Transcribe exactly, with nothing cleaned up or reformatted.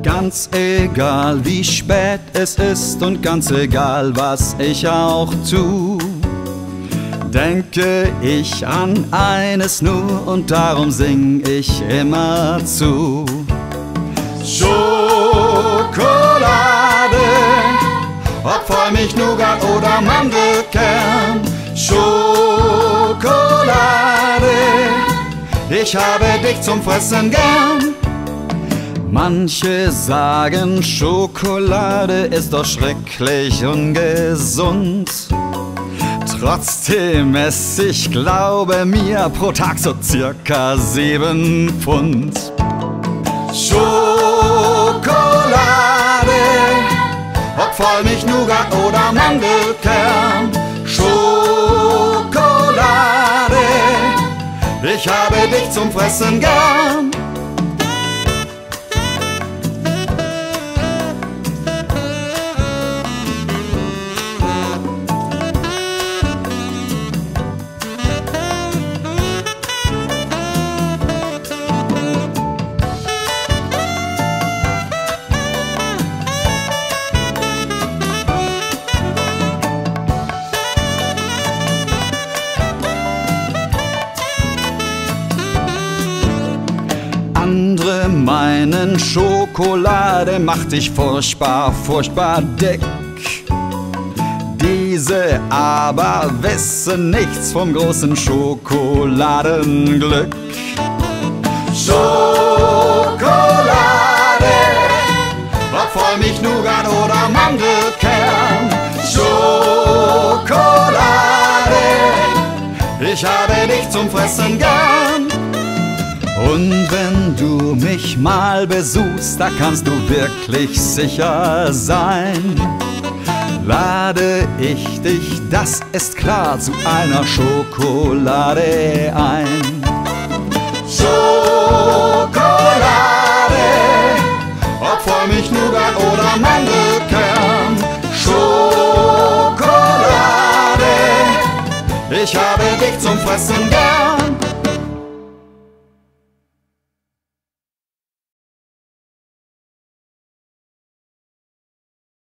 Ganz egal wie spät es ist und ganz egal was ich auch tu, denke ich an eines nur und darum sing ich immer zu. Schokolade, ob Vollmilch, Nougat oder Mandelkern. Schokolade, ich habe dich zum Fressen gern. Manche sagen, Schokolade ist doch schrecklich ungesund. Trotzdem esse ich, glaube mir, pro Tag so circa sieben Pfund. Schokolade, ob Vollmilch, Nougat oder Mandelkern. Schokolade, ich habe dich zum Fressen gern. Andere meinen, Schokolade macht dich furchtbar, furchtbar dick. Diese aber wissen nichts vom großen Schokoladenglück. Schokolade, ob Vollmilch, Nougat oder Mandelkern. Schokolade, ich habe dich zum Fressen gern. Und wenn du mich mal besuchst, da kannst du wirklich sicher sein, lade ich dich, das ist klar, zu einer Schokolade ein. Schokolade, ob Vollmilch, Nougat oder Mandelkern. Schokolade, ich habe dich zum Fressen gern.